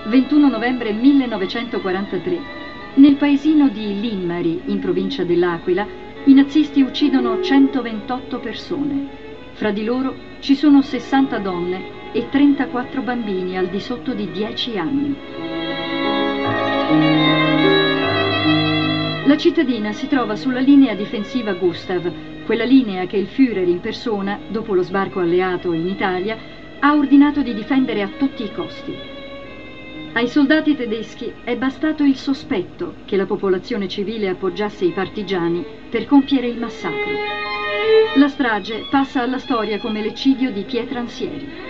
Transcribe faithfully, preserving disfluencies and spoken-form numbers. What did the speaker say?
ventuno novembre millenovecentoquarantatré. Nel paesino di Limmari, in provincia dell'Aquila, i nazisti uccidono centoventotto persone. Fra di loro ci sono sessanta donne e trentaquattro bambini al di sotto di dieci anni. La cittadina si trova sulla linea difensiva Gustav, quella linea che il Führer in persona, dopo lo sbarco alleato in Italia, ha ordinato di difendere a tutti i costi. Ai soldati tedeschi è bastato il sospetto che la popolazione civile appoggiasse i partigiani per compiere il massacro. La strage passa alla storia come l'eccidio di Pietransieri.